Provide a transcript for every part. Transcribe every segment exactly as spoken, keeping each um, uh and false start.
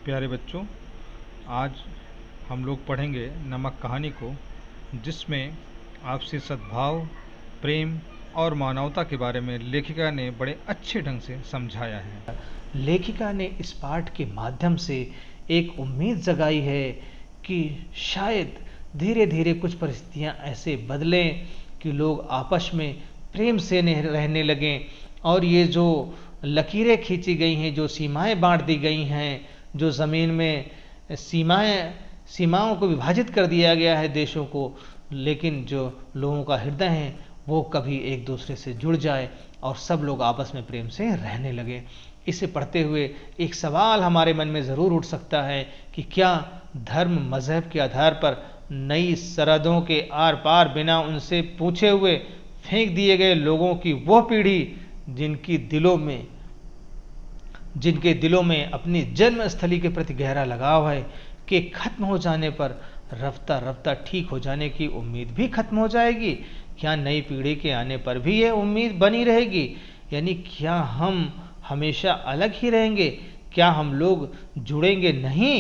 प्यारे बच्चों, आज हम लोग पढ़ेंगे नमक कहानी को, जिसमें आपसी सद्भाव, प्रेम और मानवता के बारे में लेखिका ने बड़े अच्छे ढंग से समझाया है। लेखिका ने इस पाठ के माध्यम से एक उम्मीद जगाई है कि शायद धीरे धीरे कुछ परिस्थितियां ऐसे बदलें कि लोग आपस में प्रेम से रहने लगें, और ये जो लकीरें खींची गई हैं, जो सीमाएं बांट दी गई हैं, जो ज़मीन में सीमाएं सीमाओं को विभाजित कर दिया गया है देशों को, लेकिन जो लोगों का हृदय है वो कभी एक दूसरे से जुड़ जाए और सब लोग आपस में प्रेम से रहने लगे। इसे पढ़ते हुए एक सवाल हमारे मन में ज़रूर उठ सकता है कि क्या धर्म मजहब के आधार पर नई सरहदों के आर पार बिना उनसे पूछे हुए फेंक दिए गए लोगों की वह पीढ़ी जिनकी दिलों में जिनके दिलों में अपनी जन्मस्थली के प्रति गहरा लगाव है, कि खत्म हो जाने पर रफ्ता रफ्ता ठीक हो जाने की उम्मीद भी खत्म हो जाएगी? क्या नई पीढ़ी के आने पर भी ये उम्मीद बनी रहेगी? यानी क्या हम हमेशा अलग ही रहेंगे? क्या हम लोग जुड़ेंगे नहीं?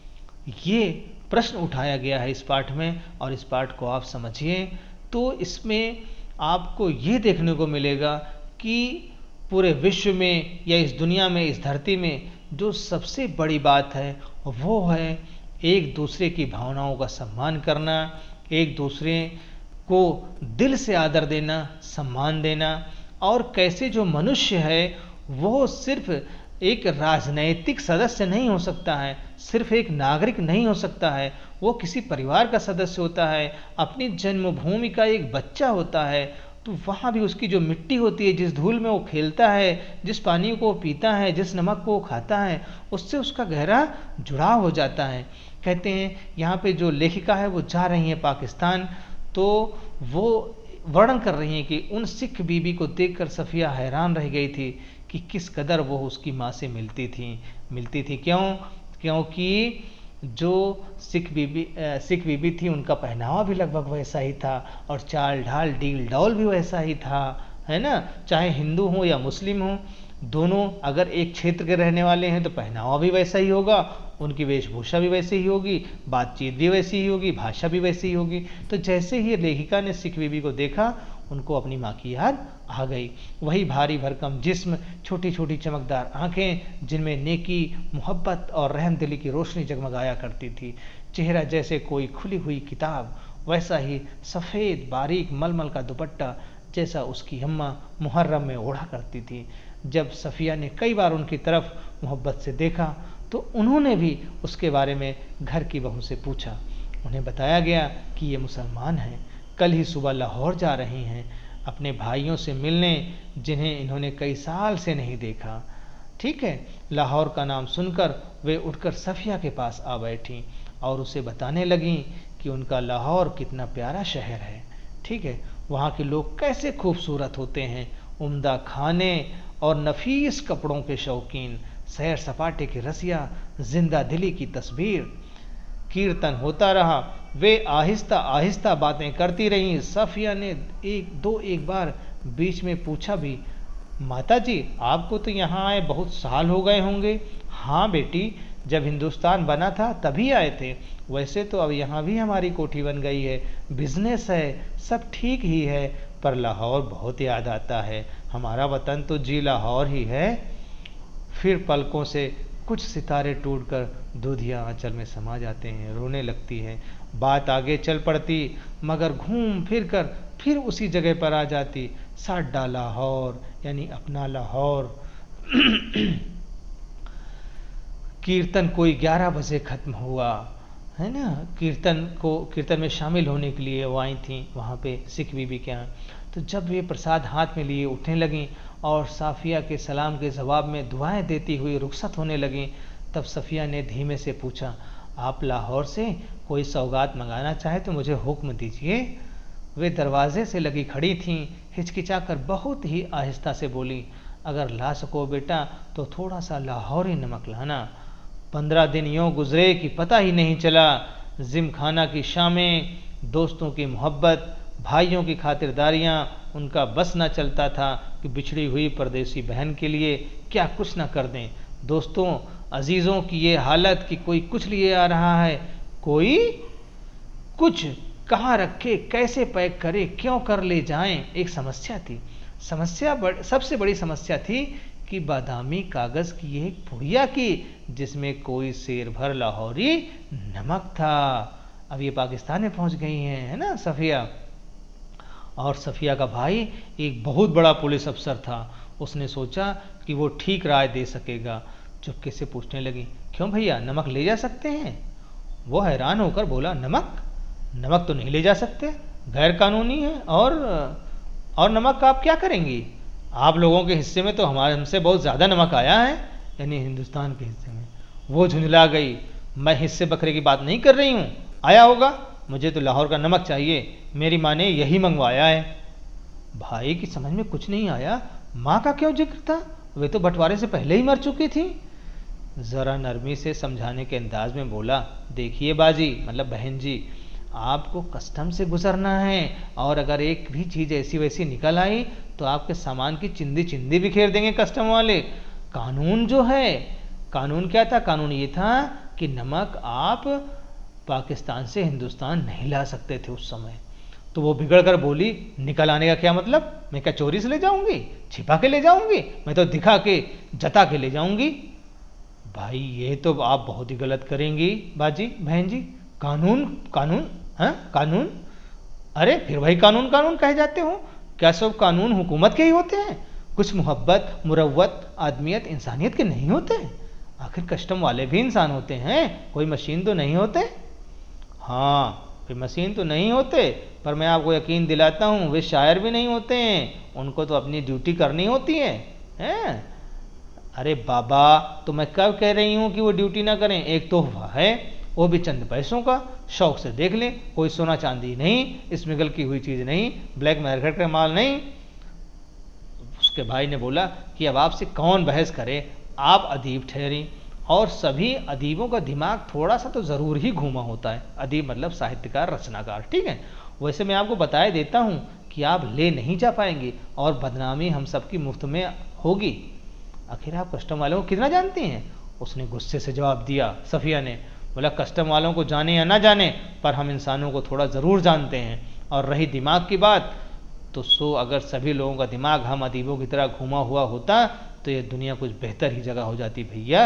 ये प्रश्न उठाया गया है इस पाठ में, और इस पाठ को आप समझिए तो इसमें आपको ये देखने को मिलेगा कि पूरे विश्व में या इस दुनिया में, इस धरती में जो सबसे बड़ी बात है वो है एक दूसरे की भावनाओं का सम्मान करना, एक दूसरे को दिल से आदर देना, सम्मान देना, और कैसे जो मनुष्य है वो सिर्फ एक राजनैतिक सदस्य नहीं हो सकता है, सिर्फ एक नागरिक नहीं हो सकता है, वो किसी परिवार का सदस्य होता है, अपनी जन्मभूमि का एक बच्चा होता है। तो वहाँ भी उसकी जो मिट्टी होती है, जिस धूल में वो खेलता है, जिस पानी को वो पीता है, जिस नमक को वो खाता है, उससे उसका गहरा जुड़ाव हो जाता है। कहते हैं यहाँ पे जो लेखिका है वो जा रही है पाकिस्तान, तो वो वर्णन कर रही हैं कि उन सिख बीबी को देखकर सफ़िया हैरान रह गई थी कि किस कदर वो उसकी माँ से मिलती थी मिलती थी क्यों? क्योंकि जो सिख बीबी सिख बीबी थी उनका पहनावा भी लगभग वैसा ही था, और चाल ढाल डील डौल भी वैसा ही था, है ना। चाहे हिंदू हो या मुस्लिम हो, दोनों अगर एक क्षेत्र के रहने वाले हैं तो पहनावा भी वैसा ही होगा, उनकी वेशभूषा भी वैसी ही होगी, बातचीत भी वैसी ही होगी, भाषा भी वैसी ही होगी। तो जैसे ही लेखिका ने सिख बीबी को देखा, उनको अपनी माँ की याद आ गई। वही भारी भरकम जिस्म, छोटी छोटी चमकदार आंखें जिनमें नेकी, मोहब्बत और रहमदिली की रोशनी जगमगाया करती थी। चेहरा जैसे कोई खुली हुई किताब, वैसा ही सफ़ेद बारीक मलमल का दुपट्टा जैसा उसकी अम्मा मुहर्रम में ओढ़ा करती थी। जब सफ़िया ने कई बार उनकी तरफ मोहब्बत से देखा तो उन्होंने भी उसके बारे में घर की बहू से पूछा। उन्हें बताया गया कि ये मुसलमान हैं, कल ही सुबह लाहौर जा रही हैं अपने भाइयों से मिलने, जिन्हें इन्होंने कई साल से नहीं देखा। ठीक है, लाहौर का नाम सुनकर वे उठकर सफ़िया के पास आ बैठी और उसे बताने लगीं कि उनका लाहौर कितना प्यारा शहर है। ठीक है, वहाँ के लोग कैसे खूबसूरत होते हैं, उम्दा खाने और नफीस कपड़ों के शौकीन, सैर सपाटे के रसिया, जिंदा दिली की तस्वीर। कीर्तन होता रहा, वे आहिस्ता आहिस्ता बातें करती रहीं। सफ़िया ने एक दो एक बार बीच में पूछा भी, माता जी आपको तो यहाँ आए बहुत साल हो गए होंगे? हाँ बेटी, जब हिंदुस्तान बना था तभी आए थे। वैसे तो अब यहाँ भी हमारी कोठी बन गई है, बिजनेस है, सब ठीक ही है, पर लाहौर बहुत याद आता है। हमारा वतन तो जी लाहौर ही है। फिर पलकों से कुछ सितारे टूटकर दूधिया आंचल में समा जाते हैं, रोने लगती है। बात आगे चल पड़ती, मगर घूम फिर कर फिर उसी जगह पर आ जाती, साडा लाहौर, यानी अपना लाहौर। कीर्तन कोई ग्यारह बजे खत्म हुआ, है ना। कीर्तन को कीर्तन में शामिल होने के लिए वो आई थी वहाँ पे सिख बीबी के यहाँ। तो जब वे प्रसाद हाथ में लिए उठने लगीं और साफ़िया के सलाम के जवाब में दुआएं देती हुई रुखसत होने लगीं, तब सफ़िया ने धीमे से पूछा, आप लाहौर से कोई सौगात मंगाना चाहे तो मुझे हुक्म दीजिए। वे दरवाजे से लगी खड़ी थीं, हिचकिचाकर बहुत ही आहिस्ता से बोली, अगर ला सको बेटा तो थोड़ा सा लाहौरी नमक लाना। पंद्रह दिन यूँ गुजरे कि पता ही नहीं चला। जिम खाना की शामें, दोस्तों की मोहब्बत, भाइयों की खातिरदारियाँ, उनका बस न चलता था कि बिछड़ी हुई परदेसी बहन के लिए क्या कुछ न कर दें। दोस्तों अजीज़ों की ये हालत कि कोई कुछ लिए आ रहा है, कोई कुछ कहाँ रखे, कैसे पैक करे, क्यों कर ले जाएं, एक समस्या थी। समस्या बड़, सबसे बड़ी समस्या थी कि बादामी कागज़ की एक पुड़िया की जिसमें कोई शेर भर लाहौरी नमक था। अब ये पाकिस्तान में पहुंच गई हैं, है ना सफ़िया। और सफ़िया का भाई एक बहुत बड़ा पुलिस अफसर था। उसने सोचा कि वो ठीक राय दे सकेगा। चुपके से पूछने लगी, क्यों भैया नमक ले जा सकते हैं? वो हैरान होकर बोला, नमक नमक तो नहीं ले जा सकते, गैर कानूनी है। और और नमक का आप क्या करेंगी? आप लोगों के हिस्से में तो हमारे हमसे बहुत ज़्यादा नमक आया है, यानी हिंदुस्तान के हिस्से में। वो झुंझला गई, मैं हिस्से बकरे की बात नहीं कर रही हूँ, आया होगा, मुझे तो लाहौर का नमक चाहिए, मेरी माँ ने यही मंगवाया है। भाई की समझ में कुछ नहीं आया, माँ का क्यों जिक्र था, वे तो बंटवारे से पहले ही मर चुकी थी। ज़रा नरमी से समझाने के अंदाज में बोला, देखिए बाजी, मतलब बहन जी, आपको कस्टम से गुजरना है और अगर एक भी चीज़ ऐसी वैसी निकल आई तो आपके सामान की चिंदी चिंदी बिखेर देंगे कस्टम वाले। कानून जो है, कानून क्या था? कानून ये था कि नमक आप पाकिस्तान से हिंदुस्तान नहीं ला सकते थे उस समय। तो वो बिगड़ कर बोली, निकल आने का क्या मतलब? मैं क्या चोरी से ले जाऊंगी, छिपा के ले जाऊंगी? मैं तो दिखा के जता के ले जाऊंगी। भाई ये तो आप बहुत ही गलत करेंगी बाजी, बहन जी, कानून कानून हाँ कानून, अरे फिर वही कानून कानून कहे जाते हो? क्या सब कानून हुकूमत के ही होते हैं? कुछ मोहब्बत, मुरव्वत, आदमियत, इंसानियत के नहीं होते? आखिर कस्टम वाले भी इंसान होते हैं, कोई मशीन तो नहीं होते। हाँ फिर मशीन तो नहीं होते, पर मैं आपको यकीन दिलाता हूँ वे शायर भी नहीं होते हैं, उनको तो अपनी ड्यूटी करनी होती है, हैं? अरे बाबा, तो मैं कब कह रही हूँ कि वो ड्यूटी ना करें? एक तोहफा है, वो भी चंद पैसों का, शौक से देख लें, कोई सोना चांदी नहीं, स्मगल की हुई चीज़ नहीं, ब्लैक मार्केट का माल नहीं। उसके भाई ने बोला कि अब आपसे कौन बहस करे, आप अदीब ठहरी, और सभी अदीबों का दिमाग थोड़ा सा तो ज़रूर ही घूमा होता है। अदीब मतलब साहित्यकार, रचनाकार, ठीक है। वैसे मैं आपको बताए देता हूँ कि आप ले नहीं जा पाएंगे और बदनामी हम सबकी मुफ्त में होगी। आखिर आप कस्टम वालों को कितना जानती हैं? उसने गुस्से से जवाब दिया सफ़िया ने। बोला, कस्टम वालों को जाने या ना जाने, पर हम इंसानों को थोड़ा ज़रूर जानते हैं। और रही दिमाग की बात, तो सो अगर सभी लोगों का दिमाग हम अदीबों की तरह घुमा हुआ होता तो ये दुनिया कुछ बेहतर ही जगह हो जाती भैया।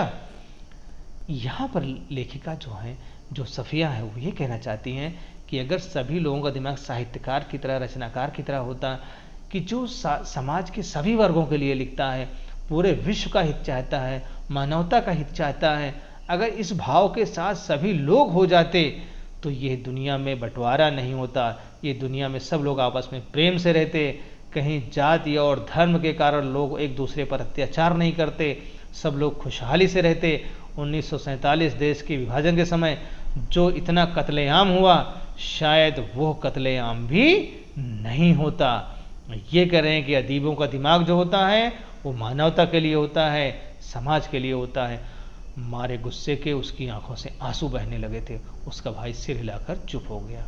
यहाँ पर लेखिका जो है, जो सफ़िया है, वो ये कहना चाहती हैं कि अगर सभी लोगों का दिमाग साहित्यकार की तरह, रचनाकार की तरह होता कि जो समाज के सभी वर्गों के लिए लिखता है, पूरे विश्व का हित चाहता है, मानवता का हित चाहता है, अगर इस भाव के साथ सभी लोग हो जाते तो ये दुनिया में बंटवारा नहीं होता, ये दुनिया में सब लोग आपस में प्रेम से रहते, कहीं जाति और धर्म के कारण लोग एक दूसरे पर अत्याचार नहीं करते, सब लोग खुशहाली से रहते। उन्नीस सौ सैंतालीस देश के विभाजन के समय जो इतना कत्लेआम हुआ, शायद वो कत्लेआम भी नहीं होता। ये कह रहे हैं कि अदीबों का दिमाग जो होता है वो मानवता के लिए होता है, समाज के लिए होता है। मारे गुस्से के उसकी आंखों से आंसू बहने लगे थे। उसका भाई सिर हिलाकर चुप हो गया।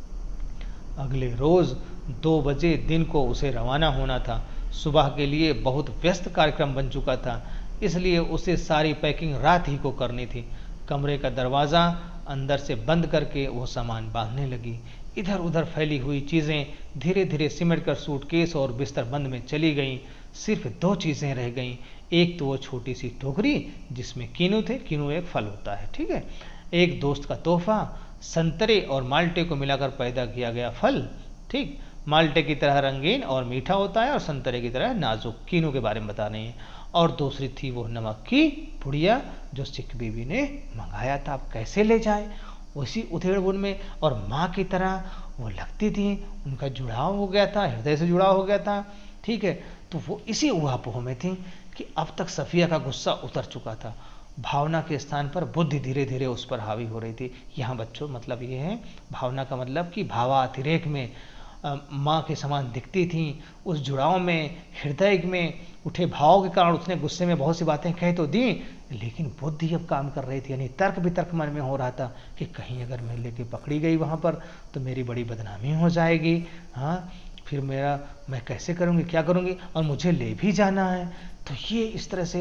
अगले रोज दो बजे दिन को उसे रवाना होना था। सुबह के लिए बहुत व्यस्त कार्यक्रम बन चुका था, इसलिए उसे सारी पैकिंग रात ही को करनी थी। कमरे का दरवाज़ा अंदर से बंद करके वो सामान बांधने लगी। इधर उधर फैली हुई चीज़ें धीरे धीरे सिमट कर सूटकेस और बिस्तर बंद में चली गईं। सिर्फ दो चीज़ें रह गईं। एक तो वो छोटी सी टोकरी जिसमें कीनू थे, कीनू एक फल होता है, ठीक है। एक दोस्त का तोहफा, संतरे और माल्टे को मिलाकर पैदा किया गया फल, ठीक। माल्टे की तरह रंगीन और मीठा होता है और संतरे की तरह नाजुक, कीनू के बारे में बता रहे हैं। और दूसरी थी वो नमक की पुड़िया जो सिख बीबी ने मंगाया था। अब कैसे ले जाए उसी उधेड़-बुन में, और माँ की तरह वो लगती थी, उनका जुड़ाव हो गया था, हृदय से जुड़ाव हो गया था, ठीक है। तो वो इसी उहापोह में थी कि अब तक सफ़िया का गुस्सा उतर चुका था। भावना के स्थान पर बुद्धि धीरे धीरे उस पर हावी हो रही थी। यहाँ बच्चों मतलब ये है, भावना का मतलब कि भावातिरेक में माँ के समान दिखती थी। उस जुड़ाव में, हृदय में उठे भाव के कारण उसने गुस्से में बहुत सी बातें कह तो दी, लेकिन बुद्धि अब काम कर रही थी, यानी तर्क वितर्क मन में हो रहा था कि कहीं अगर मैं लेके पकड़ी गई वहाँ पर तो मेरी बड़ी बदनामी हो जाएगी। हाँ, फिर मेरा मैं कैसे करूँगी, क्या करूँगी, और मुझे ले भी जाना है। तो ये इस तरह से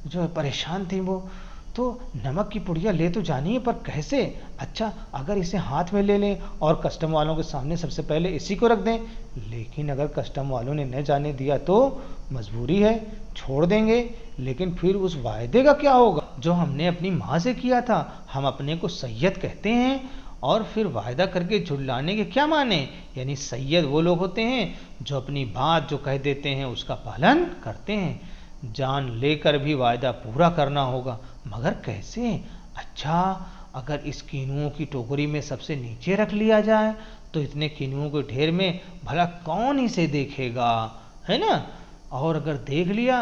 जो परेशान थी वो, तो नमक की पुड़िया ले तो जानी है पर कैसे? अच्छा अगर इसे हाथ में ले लें और कस्टम वालों के सामने सबसे पहले इसी को रख दें, लेकिन अगर कस्टम वालों ने न जाने दिया तो मजबूरी है, छोड़ देंगे, लेकिन फिर उस वायदे का क्या होगा जो हमने अपनी माँ से किया था? हम अपने को सैयद कहते हैं और फिर वायदा करके झुलाने के क्या माने? यानी सैयद वो लोग होते हैं जो अपनी बात जो कह देते हैं उसका पालन करते हैं। जान लेकर भी वायदा पूरा करना होगा, मगर कैसे? अच्छा अगर इस कीनुओं की टोकरी में सबसे नीचे रख लिया जाए तो इतने कीनुओं के ढेर में भला कौन इसे देखेगा, है ना? और अगर देख लिया,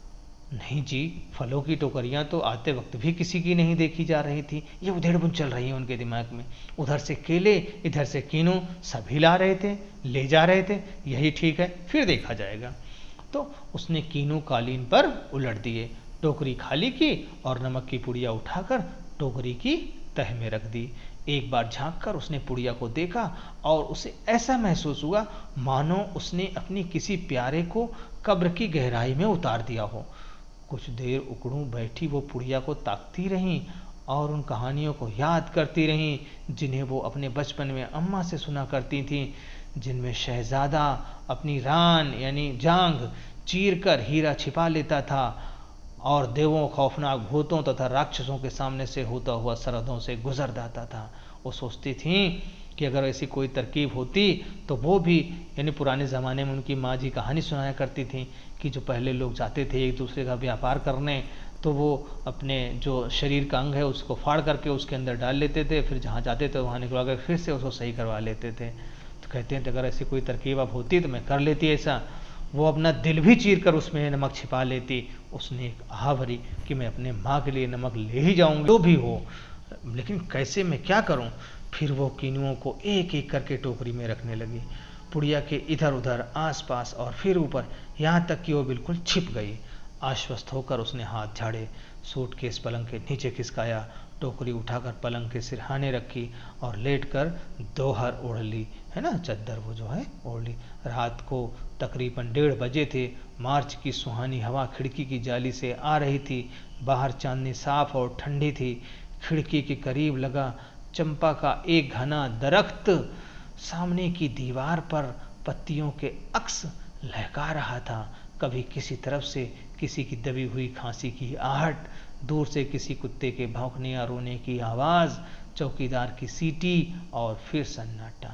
नहीं जी, फलों की टोकरियां तो आते वक्त भी किसी की नहीं देखी जा रही थी, ये उधेड़-बुन चल रही है उनके दिमाग में। उधर से केले, इधर से कीनू, सभी ला रहे थे, ले जा रहे थे, यही ठीक है, फिर देखा जाएगा। तो उसने कीनू कालीन पर उलट दिए, टोकरी खाली की और नमक की पुड़िया उठाकर टोकरी की तह में रख दी। एक बार झांक कर उसने पुड़िया को देखा और उसे ऐसा महसूस हुआ मानो उसने अपनी किसी प्यारे को कब्र की गहराई में उतार दिया हो। कुछ देर उकड़ू बैठी वो पुड़िया को ताकती रहीं और उन कहानियों को याद करती रहीं जिन्हें वो अपने बचपन में अम्मा से सुना करती थीं, जिनमें शहजादा अपनी रान यानी जांघ चीर कर हीरा छिपा लेता था और देवों, खौफनाक भूतों तथा राक्षसों के सामने से होता हुआ सरहदों से गुजर जाता था। वो सोचती थीं कि अगर ऐसी कोई तरकीब होती तो वो भी, यानी पुराने ज़माने में उनकी माँ जी कहानी सुनाया करती थी कि जो पहले लोग जाते थे एक दूसरे का व्यापार करने, तो वो अपने जो शरीर का अंग है उसको फाड़ करके उसके अंदर डाल लेते थे, फिर जहाँ जाते थे वहाँ निकलवा कर फिर से उसको सही करवा लेते थे। तो कहते हैं अगर ऐसी कोई तरकीब अब होती तो मैं कर लेती ऐसा। वो अपना दिल भी चीर कर उसमें नमक छिपा लेती। उसने एक आह भरी कि मैं अपने माँ के लिए नमक ले ही जाऊंगी जो भी हो, लेकिन कैसे, मैं क्या करूं? फिर वो कीनुओं को एक एक करके टोकरी में रखने लगी, पुड़िया के इधर उधर, आसपास और फिर ऊपर, यहाँ तक कि वो बिल्कुल छिप गई। आश्वस्त होकर उसने हाथ झाड़े, सूटकेस पलंग के नीचे खिसकाया, टोकरी उठाकर पलंग के सिरहाने रखी और लेटकर दोहर ओढ़ ली, है ना, चद्दर वो जो है ओढ़ ली। रात को तकरीबन डेढ़ बजे थे। मार्च की सुहानी हवा खिड़की की जाली से आ रही थी। बाहर चांदनी साफ और ठंडी थी। खिड़की के करीब लगा चंपा का एक घना दरख्त सामने की दीवार पर पत्तियों के अक्स लहका रहा था। कभी किसी तरफ से किसी की दबी हुई खांसी की आहट, दूर से किसी कुत्ते के भौंकने या रोने की आवाज़, चौकीदार की सीटी और फिर सन्नाटा।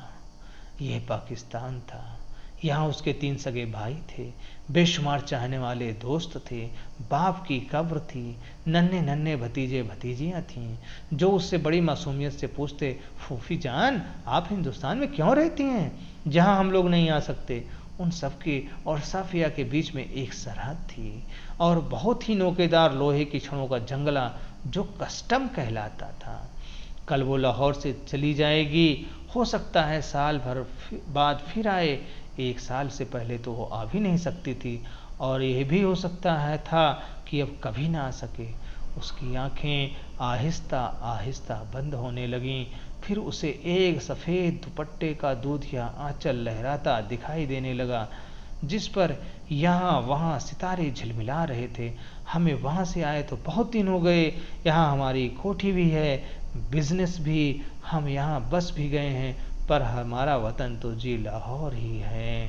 यह पाकिस्तान था। यहाँ उसके तीन सगे भाई थे, बेशुमार चाहने वाले दोस्त थे, बाप की कब्र थी, नन्हे नन्हे भतीजे भतीजियाँ थीं जो उससे बड़ी मासूमियत से पूछते, फूफी जान आप हिंदुस्तान में क्यों रहती हैं जहाँ हम लोग नहीं आ सकते? उन सबके और साफिया के बीच में एक सरहद थी और बहुत ही नोकेदार लोहे की छड़ों का जंगला जो कस्टम कहलाता था। कल वो लाहौर से चली जाएगी, हो सकता है साल भर बाद फिर आए। एक साल से पहले तो वो आ भी नहीं सकती थी और यह भी हो सकता है था कि अब कभी ना आ सके। उसकी आंखें आहिस्ता आहिस्ता बंद होने लगीं। फिर उसे एक सफ़ेद दुपट्टे का दूधिया आंचल लहराता दिखाई देने लगा जिस पर यहाँ वहाँ सितारे झिलमिला रहे थे। हमें वहाँ से आए तो बहुत दिन हो गए, यहाँ हमारी कोठी भी है, बिजनेस भी, हम यहाँ बस भी गए हैं, पर हमारा वतन तो जी लाहौर ही है।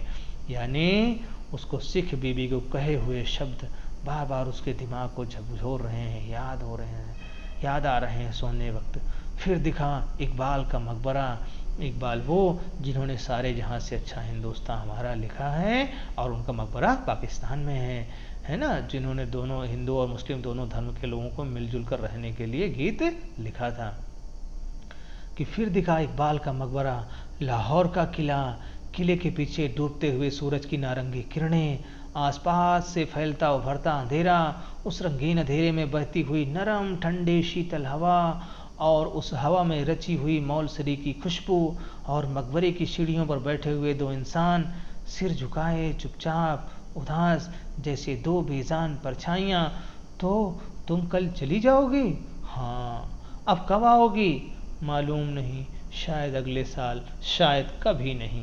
यानी उसको सिख बीबी को कहे हुए शब्द बार बार उसके दिमाग को झकझोर रहे हैं, याद हो रहे हैं, याद आ रहे हैं सोने वक्त। फिर दिखा इकबाल का मकबरा, इकबाल वो जिन्होंने सारे जहाँ से अच्छा हिंदुस्तान हमारा लिखा है और उनका मकबरा पाकिस्तान में है, है ना, जिन्होंने दोनों हिंदू और मुस्लिम दोनों धर्म के लोगों को मिलजुल कर रहने के लिए गीत लिखा था। कि फिर दिखा इकबाल का मकबरा, लाहौर का किला, किले के पीछे डूबते हुए सूरज की नारंगी किरणें, आसपास से फैलता उभरता अंधेरा, उस रंगीन अंधेरे में बहती हुई नरम ठंडी शीतल हवा और उस हवा में रची हुई मौलसरी की खुशबू और मकबरे की सीढ़ियों पर बैठे हुए दो इंसान सिर झुकाए चुपचाप उदास जैसे दो बेजान परछाइयाँ। तो तुम कल चली जाओगी? हाँ। अब कब आओगी? मालूम नहीं, शायद अगले साल, शायद कभी नहीं।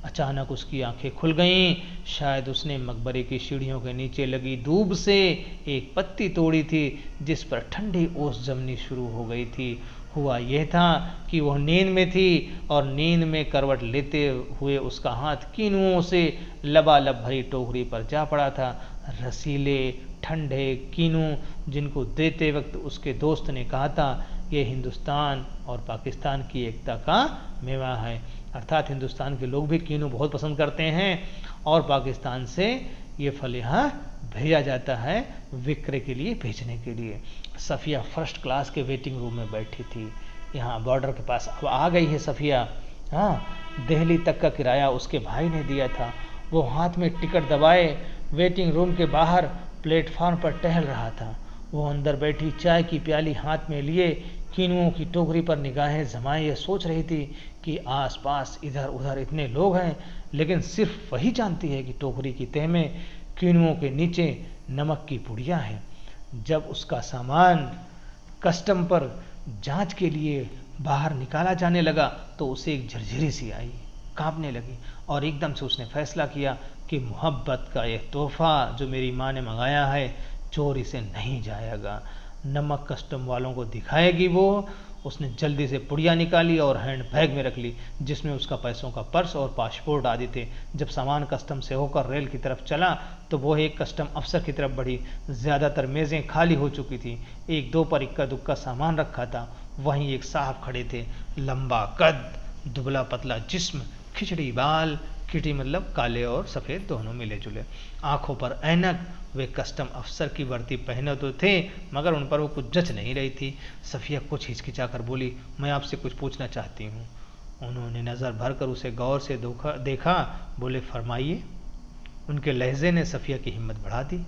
अचानक उसकी आंखें खुल गईं। शायद उसने मकबरे की सीढ़ियों के नीचे लगी दूब से एक पत्ती तोड़ी थी जिस पर ठंडी ओस जमनी शुरू हो गई थी। हुआ यह था कि वह नींद में थी और नींद में करवट लेते हुए उसका हाथ कीनुओं से लबालब भरी टोकरी पर जा पड़ा था। रसीले ठंडे कीनू जिनको देते वक्त उसके दोस्त ने कहा था ये हिंदुस्तान और पाकिस्तान की एकता का मेवा है। अर्थात हिंदुस्तान के लोग भी कीनू बहुत पसंद करते हैं और पाकिस्तान से ये फल यहाँ भेजा जाता है विक्रय के लिए, भेजने के लिए। सफ़िया फर्स्ट क्लास के वेटिंग रूम में बैठी थी। यहाँ बॉर्डर के पास अब आ गई है सफ़िया। हाँ, दिल्ली तक का किराया उसके भाई ने दिया था। वो हाथ में टिकट दबाए वेटिंग रूम के बाहर प्लेटफार्म पर टहल रहा था। वो अंदर बैठी चाय की प्याली हाथ में लिए कीनुओं की टोकरी पर निगाहें जमाए ये सोच रही थी कि आसपास इधर उधर इतने लोग हैं, लेकिन सिर्फ वही जानती है कि टोकरी की तह में कीनुओं के नीचे नमक की पुड़िया हैं। जब उसका सामान कस्टम पर जांच के लिए बाहर निकाला जाने लगा तो उसे एक झरझरी सी आई, कांपने लगी और एकदम से उसने फैसला किया कि मोहब्बत का यह तोहफा जो मेरी माँ ने मंगाया है चोरी से नहीं जाएगा। नमक कस्टम वालों को दिखाएगी वो। उसने जल्दी से पुड़िया निकाली और हैंड बैग में रख ली जिसमें उसका पैसों का पर्स और पासपोर्ट आदि थे। जब सामान कस्टम से होकर रेल की तरफ चला तो वो एक कस्टम अफसर की तरफ बढ़ी। ज़्यादातर मेज़ें खाली हो चुकी थी। एक दो पर इक्का दुक्का सामान रखा था। वहीं एक साहब खड़े थे, लंबा कद, दुबला पतला जिस्म, खिचड़ी बाल, किटी मतलब काले और सफ़ेद दोनों मिले जुले, आंखों पर ऐनक। वे कस्टम अफसर की वर्दी पहने तो थे मगर उन पर वो कुछ जच नहीं रही थी। सफ़िया कुछ हिचकिचाकर बोली, मैं आपसे कुछ पूछना चाहती हूँ। उन्होंने नज़र भर कर उसे गौर से देखा। बोले, फरमाइए। उनके लहजे ने सफ़िया की हिम्मत बढ़ा दी।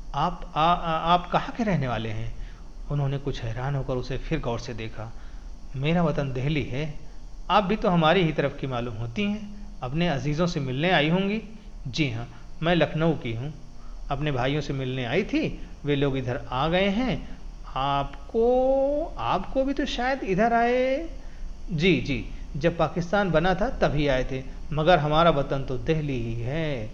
आप आ, आ, आप कहाँ के रहने वाले हैं? उन्होंने कुछ हैरान होकर उसे फिर गौर से देखा। मेरा वतन दिल्ली है। आप भी तो हमारी ही तरफ की मालूम होती हैं। अपने अजीज़ों से मिलने आई होंगी। जी हाँ, मैं लखनऊ की हूँ। अपने भाइयों से मिलने आई थी, वे लोग इधर आ गए हैं। आपको आपको भी तो शायद इधर आए। जी जी, जब पाकिस्तान बना था तभी आए थे, मगर हमारा वतन तो दिल्ली ही है।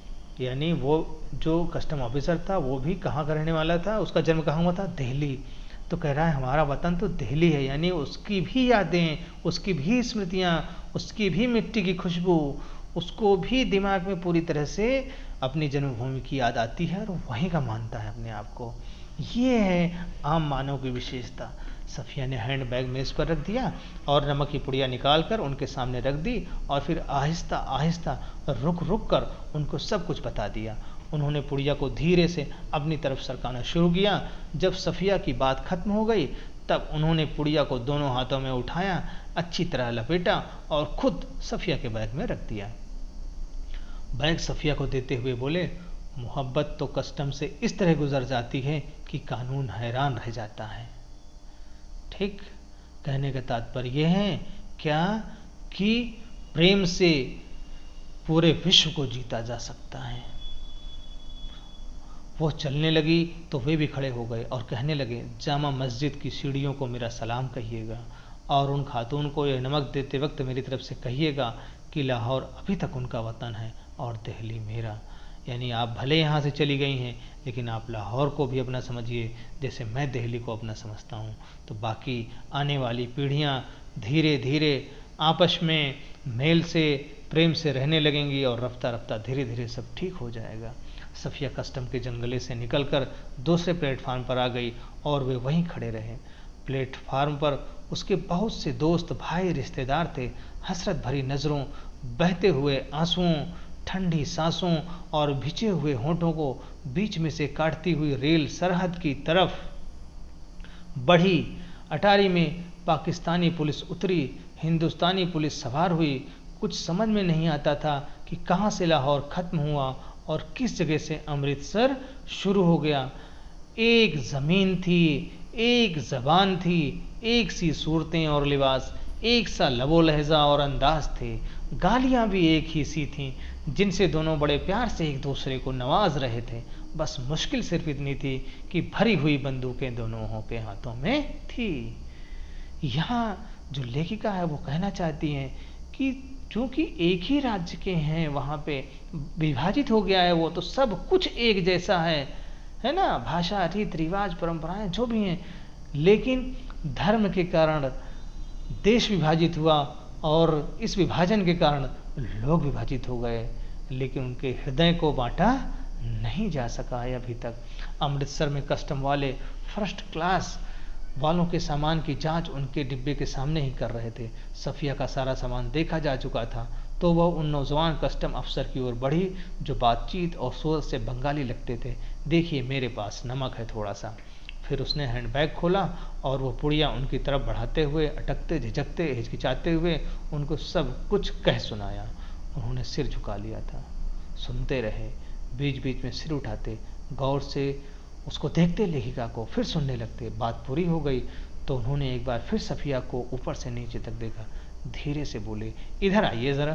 यानी वो जो कस्टम ऑफिसर था वो भी कहाँ का रहने वाला था, उसका जन्म कहाँ हुआ था? दिल्ली। तो कह रहा है हमारा वतन तो दिल्ली है, यानी उसकी भी यादें, उसकी भी स्मृतियाँ, उसकी भी मिट्टी की खुशबू, उसको भी दिमाग में पूरी तरह से अपनी जन्मभूमि की याद आती है और वहीं का मानता है अपने आप को। ये है आम मानव की विशेषता। सफ़िया ने हैंड बैग मेज़ पर रख दिया और नमक की पुड़िया निकाल कर उनके सामने रख दी और फिर आहिस्ता आहिस्ता रुक रुक कर उनको सब कुछ बता दिया। उन्होंने पुड़िया को धीरे से अपनी तरफ सरकाना शुरू किया। जब सफ़िया की बात खत्म हो गई तब उन्होंने पुड़िया को दोनों हाथों में उठाया, अच्छी तरह लपेटा और खुद सफ़िया के बैग में रख दिया। बैग सफ़िया को देते हुए बोले, मोहब्बत तो कस्टम से इस तरह गुजर जाती है कि कानून हैरान रह जाता है। ठीक, कहने का तात्पर्य यह है क्या कि प्रेम से पूरे विश्व को जीता जा सकता है। वो चलने लगी तो वे भी खड़े हो गए और कहने लगे, जामा मस्जिद की सीढ़ियों को मेरा सलाम कहिएगा और उन खातून को यह नमक देते वक्त मेरी तरफ से कहिएगा कि लाहौर अभी तक उनका वतन है और दिल्ली मेरा। यानी आप भले यहाँ से चली गई हैं लेकिन आप लाहौर को भी अपना समझिए जैसे मैं दिल्ली को अपना समझता हूँ। तो बाकी आने वाली पीढ़ियाँ धीरे धीरे आपस में मेल से प्रेम से रहने लगेंगी और रफ्ता रफ्ता धीरे धीरे सब ठीक हो जाएगा। सफ़िया कस्टम के जंगले से निकलकर दूसरे प्लेटफार्म पर आ गई और वे वहीं खड़े रहे। प्लेटफार्म पर उसके बहुत से दोस्त, भाई, रिश्तेदार थे। हसरत भरी नज़रों, बहते हुए आंसुओं, ठंडी सांसों और भिजे हुए होंठों को बीच में से काटती हुई रेल सरहद की तरफ बढ़ी। अटारी में पाकिस्तानी पुलिस उतरी, हिंदुस्तानी पुलिस सवार हुई। कुछ समझ में नहीं आता था कि कहाँ से लाहौर ख़त्म हुआ और किस जगह से अमृतसर शुरू हो गया। एक ज़मीन थी, एक ज़बान थी, एक सी सूरतें और लिबास, एक सा लबो लहजा और अंदाज थे। गालियाँ भी एक ही सी थीं जिनसे दोनों बड़े प्यार से एक दूसरे को नवाज रहे थे। बस मुश्किल सिर्फ इतनी थी कि भरी हुई बंदूकें दोनों के हाथों में थी। यहाँ जो लेखिका है वो कहना चाहती हैं कि क्योंकि एक ही राज्य के हैं, वहाँ पे विभाजित हो गया है वो, तो सब कुछ एक जैसा है है ना, भाषा, रीत रिवाज, परंपराएं जो भी हैं। लेकिन धर्म के कारण देश विभाजित हुआ और इस विभाजन के कारण लोग विभाजित हो गए, लेकिन उनके हृदय को बांटा नहीं जा सका है अभी तक। अमृतसर में कस्टम वाले फर्स्ट क्लास वालों के सामान की जांच उनके डिब्बे के सामने ही कर रहे थे। सफिया का सारा सामान देखा जा चुका था, तो वह उन नौजवान कस्टम अफसर की ओर बढ़ी जो बातचीत और सोच से बंगाली लगते थे। देखिए मेरे पास नमक है थोड़ा सा। फिर उसने हैंडबैग खोला और वो पुड़िया उनकी तरफ बढ़ाते हुए, अटकते, झिझकते, हिचकिचाते हुए उनको सब कुछ कह सुनाया। उन्होंने सिर झुका लिया था, सुनते रहे, बीच बीच में सिर उठाते, गौर से उसको देखते लेखिका को, फिर सुनने लगते। बात पूरी हो गई तो उन्होंने एक बार फिर सफिया को ऊपर से नीचे तक देखा, धीरे से बोले, इधर आइए ज़रा।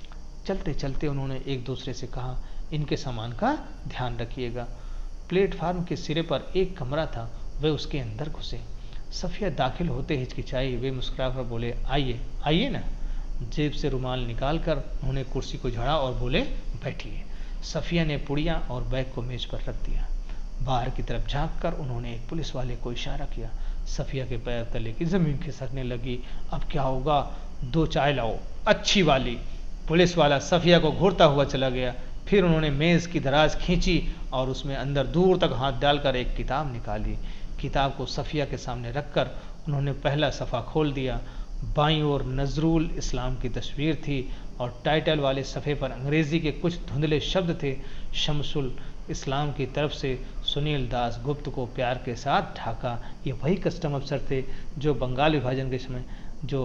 चलते चलते उन्होंने एक दूसरे से कहा, इनके सामान का ध्यान रखिएगा। प्लेटफार्म के सिरे पर एक कमरा था, वे उसके अंदर घुसे। सफिया दाखिल होते हिचकिचाई, वे मुस्कुराकर बोले, आइए आइए ना। जेब से रुमाल निकालकर उन्होंने कुर्सी को झाड़ा और बोले, बैठिए। सफिया ने पुड़िया और बैग को मेज पर रख दिया। बाहर की तरफ झांक कर उन्होंने एक पुलिस वाले को इशारा किया। सफिया के पैर तले की जमीन खिसकने लगी। अब क्या होगा, दो चाय लाओ, अच्छी वाली। पुलिस वाला सफिया को घूरता हुआ चला गया। फिर उन्होंने मेज की दराज खींची और उसमें अंदर दूर तक हाथ डालकर एक किताब निकाली। किताब को सफिया के सामने रखकर उन्होंने पहला सफ़ा खोल दिया। बाईं ओर नजरुल इस्लाम की तस्वीर थी और टाइटल वाले सफ़े पर अंग्रेजी के कुछ धुंधले शब्द थे। शमसुल इस्लाम की तरफ से सुनील दास गुप्त को प्यार के साथ ढाका। ये वही कस्टम अफसर थे जो बंगाल विभाजन के समय जो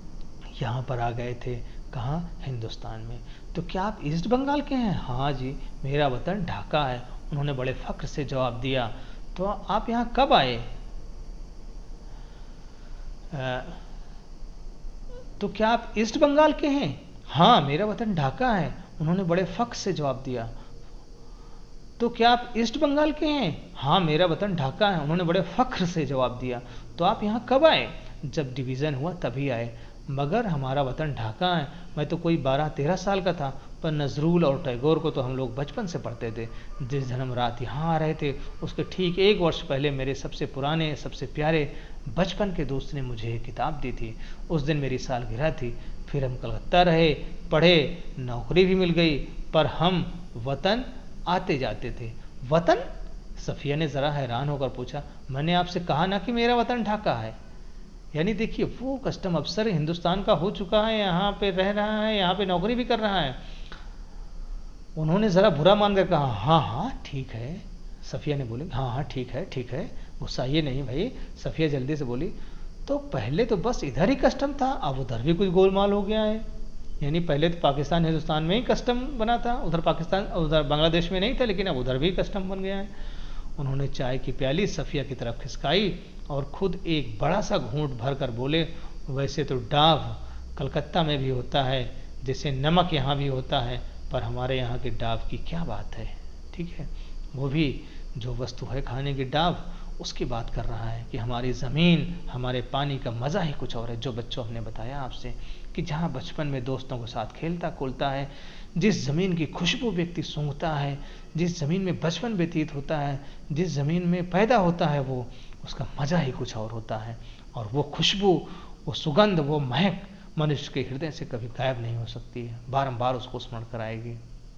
यहाँ पर आ गए थे। कहाँ? हिंदुस्तान में। तो क्या आप ईस्ट बंगाल के हैं? हाँ जी, मेरा वतन ढाका है, उन्होंने बड़े फख्र से जवाब दिया। तो आप यहाँ कब आए? आ, तो क्या आप ईस्ट बंगाल के हैं? हाँ, मेरा वतन ढाका है, उन्होंने बड़े फख्र से जवाब दिया। तो क्या आप ईस्ट बंगाल के हैं? हाँ, मेरा वतन ढाका है, उन्होंने बड़े फख्र से जवाब दिया। तो आप यहाँ कब आए? जब डिवीज़न हुआ तभी आए, मगर हमारा वतन ढाका है। मैं तो कोई बारह तेरह साल का था, पर नजरुल और टैगोर को तो हम लोग बचपन से पढ़ते थे। जिस दिन हम रात यहाँ आ रहे थे उसके ठीक एक वर्ष पहले मेरे सबसे पुराने, सबसे प्यारे बचपन के दोस्त ने मुझे एक किताब दी थी। उस दिन मेरी सालगिरह थी। फिर हम कलकत्ता रहे, पढ़े, नौकरी भी मिल गई, पर हम वतन आते जाते थे। वतन? सफिया ने ज़रा हैरान होकर पूछा। मैंने आपसे कहा ना कि मेरा वतन ढाका है। यानी देखिए, वो कस्टम अफसर हिंदुस्तान का हो चुका है, यहाँ पे रह रहा है, यहाँ पे नौकरी भी कर रहा है। उन्होंने ज़रा बुरा मानकर कहा, हाँ हाँ ठीक है। सफिया ने बोली, हाँ हाँ ठीक है ठीक है, गुस्साइए नहीं भाई। सफिया जल्दी से बोली, तो पहले तो बस इधर ही कस्टम था, अब उधर भी कुछ गोलमाल हो गया है। यानी पहले तो पाकिस्तान हिंदुस्तान में ही कस्टम बना था, उधर पाकिस्तान उधर बांग्लादेश में नहीं था, लेकिन अब उधर भी कस्टम बन गया है। उन्होंने चाय की प्याली सफिया की तरफ खिसकाई और खुद एक बड़ा सा घूंट भर कर बोले, वैसे तो डाव कलकत्ता में भी होता है, जैसे नमक यहाँ भी होता है, पर हमारे यहाँ के डाव की क्या बात है। ठीक है, वो भी जो वस्तु है खाने की डाव, उसकी बात कर रहा है कि हमारी ज़मीन, हमारे पानी का मज़ा ही कुछ और है। जो बच्चों हमने बताया आपसे कि जहाँ बचपन में दोस्तों के साथ खेलता कूदता है, जिस ज़मीन की खुशबू व्यक्ति सूंघता है, जिस ज़मीन में बचपन व्यतीत होता है, जिस ज़मीन में पैदा होता है, वो उसका मज़ा ही कुछ और होता है। और वो खुशबू, वो सुगंध, वो महक मनुष्य के हृदय से कभी गायब नहीं हो सकती है, बारंबार उसको स्मरण कराएगी।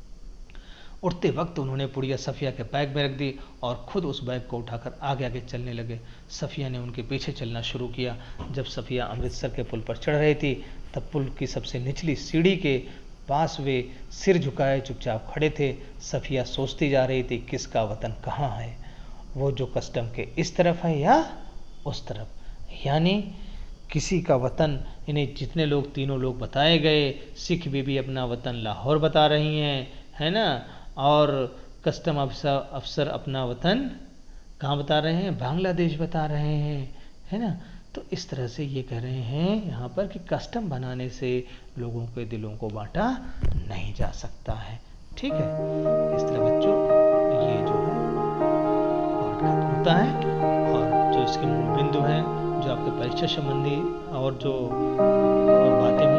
उठते वक्त उन्होंने पुड़िया सफिया के बैग में रख दी और खुद उस बैग को उठाकर आगे आगे चलने लगे। सफिया ने उनके पीछे चलना शुरू किया। जब सफिया अमृतसर के पुल पर चढ़ रही थी तब पुल की सबसे निचली सीढ़ी के पास वे सिर झुकाए चुपचाप खड़े थे। सफिया सोचती जा रही थी, किसका वतन कहाँ है, वो जो कस्टम के इस तरफ है या उस तरफ। यानी किसी का वतन, इन्हें जितने लोग तीनों लोग बताए गए, सिख बीबी अपना वतन लाहौर बता रही हैं, है ना, और कस्टम अफसर अफसर अपना वतन कहाँ बता रहे हैं, बांग्लादेश बता रहे हैं, है ना। तो इस तरह से ये कह रहे हैं यहाँ पर कि कस्टम बनाने से लोगों के दिलों को बांटा नहीं जा सकता है। ठीक है, इस तरह बच्चों ये जो है पाठ खत्म होता है, और जो इसके मूल बिंदु हैं, जो आपके परीक्षा संबंधी और जो बातें